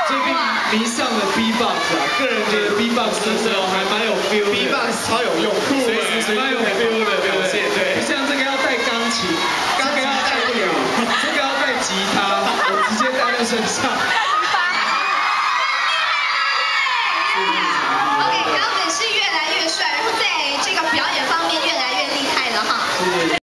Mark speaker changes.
Speaker 1: 最近迷上了 Beatbox 啊，个人觉得 Beatbox 真的还蛮有 feel 的
Speaker 2: ，Beatbox 超有用，随时随地
Speaker 1: 蛮有 feel 的表现，对，不像这个要带钢琴，这个要带不了，这个要带吉他，我直接带在身上。
Speaker 3: OK， 然后本是越来越帅，然后在这个表演方面越来越厉害了哈。